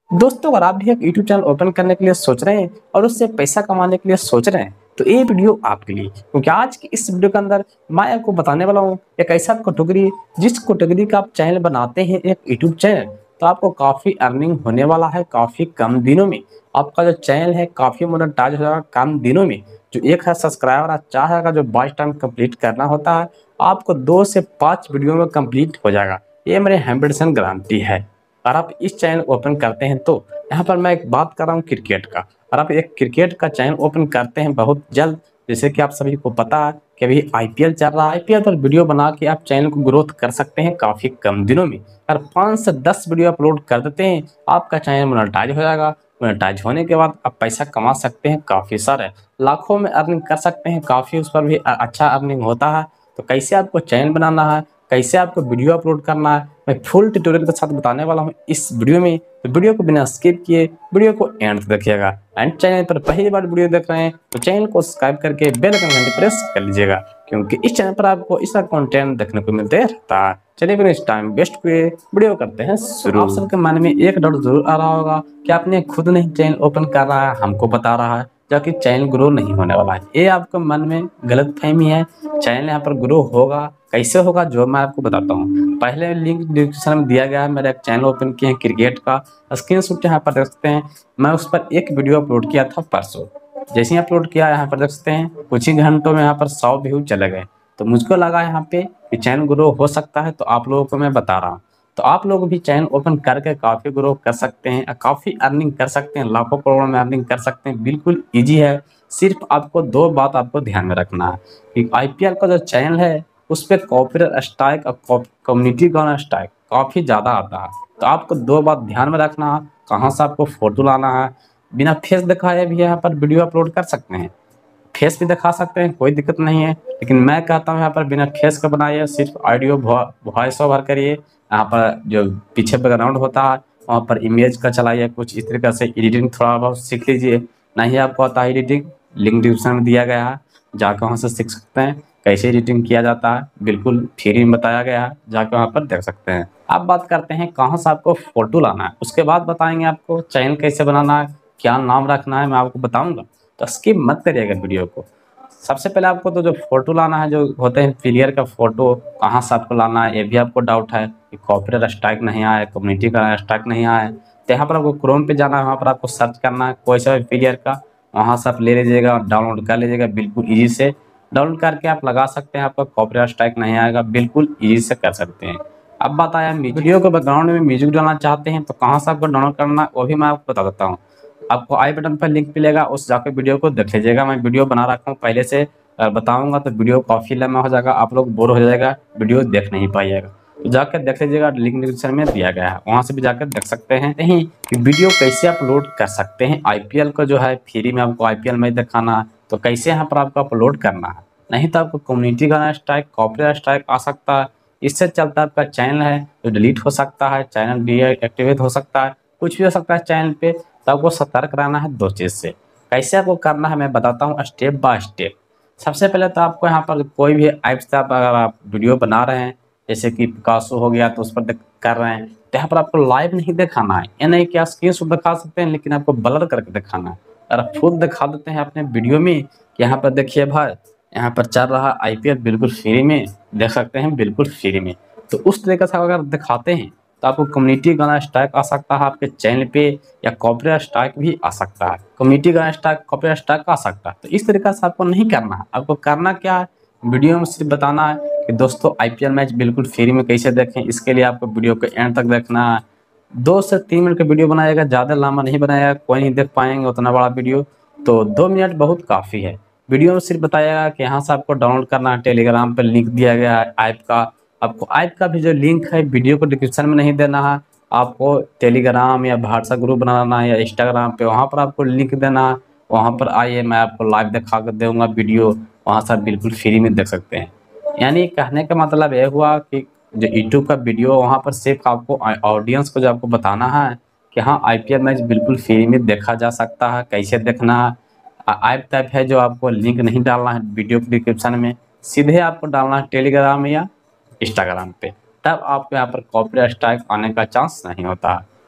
दोस्तों, अगर आप भी एक यूट्यूब चैनल ओपन करने के लिए सोच रहे हैं और उससे पैसा कमाने के लिए सोच रहे हैं तो ये वीडियो आपके लिए, क्योंकि आज की इस वीडियो के अंदर मैं आपको बताने वाला हूँ एक ऐसा कैटेगरी जिस कैटेगरी का आप चैनल बनाते हैं, एक यूट्यूब चैनल, तो आपको काफ़ी अर्निंग होने वाला है काफ़ी कम दिनों में। आपका जो चैनल है काफ़ी मोनेटाइज हो जाएगा कम दिनों में। जो 1,000 सब्सक्राइबर आप चाहेगा जो 22 टाइम कंप्लीट करना होता है, आपको 2 से 5 वीडियो में कंप्लीट हो जाएगा। ये मेरे 100% गारंटी है। अगर आप इस चैनल ओपन करते हैं तो यहाँ पर मैं एक बात कर रहा हूँ क्रिकेट का। और आप एक क्रिकेट का चैनल ओपन करते हैं बहुत जल्द, जैसे कि आप सभी को पता है कि अभी आईपीएल चल रहा है, आईपीएल पर वीडियो बना के आप चैनल को ग्रोथ कर सकते हैं काफ़ी कम दिनों में। अगर 5 से 10 वीडियो अपलोड कर देते हैं आपका चैनल मोनेटाइज हो जाएगा। मोनेटाइज होने के बाद आप पैसा कमा सकते हैं काफ़ी सारे, लाखों में अर्निंग कर सकते हैं, काफ़ी उस पर भी अच्छा अर्निंग होता है। तो कैसे आपको चैनल बनाना है, कैसे आपको वीडियो अपलोड करना है, मैं फुल ट्यूटोरियल के साथ बताने वाला हूँ इस वीडियो में। तो वीडियो को बिना स्किप किए वीडियो को एंड तक देखिएगा। एंड चैनल पर पहली बार वीडियो देख रहे हैं तो चैनल को सब्सक्राइब करके बेल आइकन घंटी प्रेस कर लीजिएगा, क्योंकि इस चैनल पर आपको इसका कंटेंट देखने को मिलते रहता है। चलिए फिर इस टाइम वेस्ट किए वीडियो करते हैं शुरू। आप सबके मन में एक डाउट जरूर आ रहा होगा कि आपने खुद नहीं चैनल ओपन कर रहा है, हमको बता रहा है, जबकि चैनल ग्रो नहीं होने वाला है। ये आपके मन में गलत फहमी है। चैनल यहाँ पर ग्रो होगा, कैसे होगा जो मैं आपको बताता हूँ। पहले लिंक डिस्क्रिप्शन में दिया गया है, मेरा एक चैनल ओपन किए हैं क्रिकेट का, स्क्रीनशॉट यहाँ पर देख सकते हैं। मैं उस पर एक वीडियो अपलोड किया था परसों। जैसे ही अपलोड किया यहाँ पर देख सकते हैं कुछ ही घंटों में यहाँ पर 100 व्यू चले गए। तो मुझको लगा यहाँ पे कि चैनल ग्रो हो सकता है, तो आप लोगों को मैं बता रहा हूँ। तो आप लोग भी चैनल ओपन करके काफ़ी ग्रो कर सकते हैं, काफ़ी अर्निंग कर सकते हैं, लाखों करोड़ों में अर्निंग कर सकते हैं। बिल्कुल ईजी है। सिर्फ आपको 2 बात आपको ध्यान में रखना है कि आईपीएल का जो चैनल है उस पर कॉपीराइट स्ट्राइक और कम्युनिटी गाना स्ट्राइक काफ़ी ज़्यादा आता है। तो आपको 2 बात ध्यान में रखना है। कहाँ से आपको फ़ोटो लाना है, बिना फेस दिखाए भी यहाँ पर वीडियो अपलोड कर सकते हैं, फेस भी दिखा सकते हैं, कोई दिक्कत नहीं है। लेकिन मैं कहता हूँ यहाँ पर बिना फेस का बनाइए, सिर्फ ऑडियो वॉइस ओवर करिए। यहाँ पर जो पीछे बैकग्राउंड होता है वहाँ पर इमेज का चलाइए, कुछ इस तरीके से एडिटिंग थोड़ा बहुत सीख लीजिए। नहीं आपको आता है एडिटिंग, लिंक डिस्क्रिप्शन में दिया गया है, जाकर वहाँ से सीख सकते हैं कैसे एडिटिंग किया जाता है। बिल्कुल फ्री में बताया गया है, जाकर वहाँ पर देख सकते हैं। अब बात करते हैं कहाँ से आपको फोटो लाना है, उसके बाद बताएंगे आपको चैनल कैसे बनाना है, क्या नाम रखना है, मैं आपको बताऊँगा। तो स्किप मत करिएगा वीडियो को। सबसे पहले आपको तो जो फ़ोटो लाना है, जो होते हैं प्लेयर का फ़ोटो, कहाँ से आपको लाना है ये भी आपको डाउट है कि कॉपीराइट स्ट्राइक नहीं आए, कम्युनिटी का स्ट्राइक नहीं आए। तो यहाँ पर आपको क्रोम पे जाना है, वहाँ पर आपको सर्च करना है कोई सा भी प्लेयर का, वहाँ से आप ले लीजिएगा, डाउनलोड कर लीजिएगा। बिल्कुल ईजी से डाउनलोड करके आप लगा सकते हैं, आपका कॉपीराइट स्ट्राइक नहीं आएगा, बिल्कुल ईजी से कर सकते हैं। अब बात आया वीडियो के बैकग्राउंड में म्यूजिक डालना चाहते हैं तो कहाँ से आपको डाउनलोड करना है वो भी मैं आपको बता देता हूँ। आपको आई बटन पर लिंक मिलेगा, उस जाकर वीडियो को देख लीजिएगा। मैं वीडियो बना रखा हूँ पहले से, बताऊंगा तो वीडियो काफ़ी लंबा हो जाएगा, आप लोग बोर हो जाएगा, वीडियो देख नहीं पाइएगा। तो जाकर देख लीजिएगा, लिंक डिस्क्रिप्शन में दिया गया है, वहाँ से भी जाकर देख सकते हैं। नहीं कि वीडियो कैसे अपलोड कर सकते हैं, आईपीएल का जो है फ्री में आपको आईपीएल मैच दिखाना है तो कैसे यहाँ पर आपको अपलोड करना है। नहीं तो आपको कम्युनिटी का स्ट्राइक, कॉपीराइट स्ट्राइक आ सकता है। इससे चलता आपका चैनल है जो डिलीट हो सकता है, चैनल डीएक्टिवेट हो सकता है, कुछ भी हो सकता है चैनल पे। तो आपको सतर्क रहना है 2 चीज़ से। कैसे आपको करना है मैं बताता हूँ स्टेप बाय स्टेप। सबसे पहले तो आपको यहाँ पर कोई भी ऐप से आप अगर आप वीडियो बना रहे हैं, जैसे कि पिकासो हो गया तो उस पर कर रहे हैं, तो यहाँ पर आपको लाइव नहीं दिखाना है। ये नहीं कि आप स्क्रीनशॉट दिखा सकते हैं, लेकिन आपको ब्लर करके दिखाना है। अगर आप खुद दिखा देते हैं अपने वीडियो में कि यहाँ पर देखिए भाई, यहाँ पर चल रहा आईपीएल बिल्कुल फ्री में, देख सकते हैं बिल्कुल फ्री में। तो उस तरीके से अगर दिखाते हैं तो आपको कम्युनिटी गाना स्ट्राइक आ सकता है आपके चैनल पे, या कॉपीराइट स्ट्राइक भी आ सकता है। कम्युनिटी गाना स्ट्राइक, कॉपीराइट स्ट्राइक आ सकता है। तो इस तरीके से आपको नहीं करना है। आपको करना क्या है, वीडियो में सिर्फ बताना है कि दोस्तों आईपीएल मैच बिल्कुल फ्री में कैसे देखें। इसके लिए आपको वीडियो को एंड तक देखना है। 2 से 3 मिनट का वीडियो बनाएगा, ज़्यादा लंबा नहीं बनाएगा, कोई नहीं देख पाएंगे उतना बड़ा वीडियो। तो 2 मिनट बहुत काफ़ी है। वीडियो में सिर्फ बताएगा कि यहाँ से आपको डाउनलोड करना है, टेलीग्राम पर लिंक दिया गया है ऐप का। आपको ऐप का भी जो लिंक है वीडियो को डिस्क्रिप्शन में नहीं देना है, आपको टेलीग्राम या व्हाट्सएप ग्रुप बनाना है या इंस्टाग्राम पे, वहाँ पर आपको लिंक देना है। वहाँ पर आइए, मैं आपको लाइव दिखा कर दूँगा वीडियो, वहाँ से आप बिल्कुल फ्री में देख सकते हैं। यानी कहने का मतलब ये हुआ कि जो यूट्यूब का वीडियो वहाँ पर सिर्फ आपको ऑडियंस को जो आपको बताना है कि हाँ आईपीएल मैच बिल्कुल फ्री में देखा जा सकता है, कैसे देखना है। ऐप टाइप है जो आपको लिंक नहीं डालना है वीडियो के डिस्क्रिप्शन में, सीधे आपको डालना है टेलीग्राम या इंस्टाग्राम पे, तब आपको यहाँ पर कॉपीराइट स्ट्राइक आने का चांस नहीं होता है।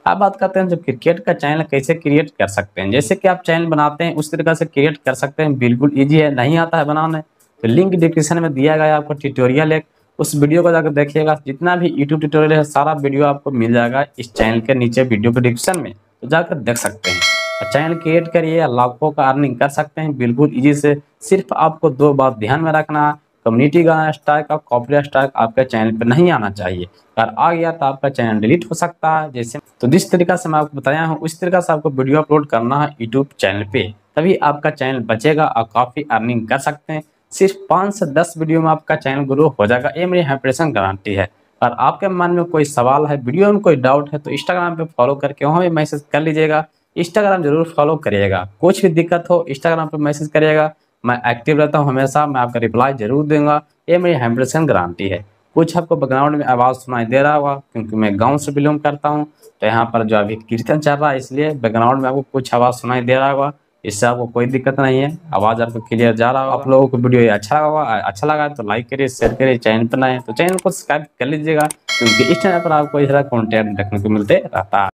अब बात करते हैं जो क्रिकेट का चैनल कैसे क्रिएट कर सकते हैं। जैसे कि आप चैनल बनाते हैं उस तरीके से क्रिएट कर सकते हैं, बिल्कुल ईजी है। नहीं आता है बनाने तो लिंक डिस्क्रिप्शन में दिया गया है आपको ट्यूटोरियल एक, उस वीडियो को जाकर देखिएगा। जितना भी यूट्यूब ट्यूटोरियल है सारा वीडियो आपको मिल जाएगा इस चैनल के नीचे वीडियो के डिस्क्रिप्शन में, तो जाकर देख सकते हैं। चैनल क्रिएट करिए, लाखों का अर्निंग कर सकते हैं बिल्कुल इजी से। सिर्फ आपको दो बात ध्यान में रखना, कम्युनिटी का स्ट्राइक और कॉपीराइट स्ट्राइक आपके चैनल पर नहीं आना चाहिए। अगर आ गया तो आपका चैनल डिलीट हो सकता है। जैसे तो जिस तरीका से मैं आपको बताया हूँ उस तरीका से आपको वीडियो अपलोड करना है यूट्यूब चैनल पे, तभी आपका चैनल बचेगा और काफ़ी अर्निंग कर सकते हैं। सिर्फ 5 से 10 वीडियो में आपका चैनल ग्रो हो जाएगा, ये मेरी 100% गारंटी है। और आपके मन में कोई सवाल है, वीडियो में कोई डाउट है, तो इंस्टाग्राम पे फॉलो करके वहाँ भी मैसेज कर लीजिएगा। इंस्टाग्राम जरूर फॉलो करिएगा, कुछ भी दिक्कत हो इंस्टाग्राम पे मैसेज करिएगा, मैं एक्टिव रहता हूँ हमेशा, मैं आपका रिप्लाई जरूर दूंगा, ये मेरी 100% गारंटी है। कुछ आपको बैकग्राउंड में आवाज़ सुनाई दे रहा होगा क्योंकि मैं गांव से बिलोंग करता हूँ, तो यहाँ पर जो अभी कीर्तन चल रहा है इसलिए बैकग्राउंड में आपको कुछ आवाज़ सुनाई दे रहा होगा। इससे आपको कोई दिक्कत नहीं है, आवाज़ आपको क्लियर जा रहा होगा। आप लोगों को वीडियो ये अच्छा लगा तो लाइक करिए, शेयर करिए, चैनल पर नए तो चैनल को सब्सक्राइब कर लीजिएगा, क्योंकि इस चैनल पर आपको इस तरह कॉन्टेंट देखने को मिलते रहता है।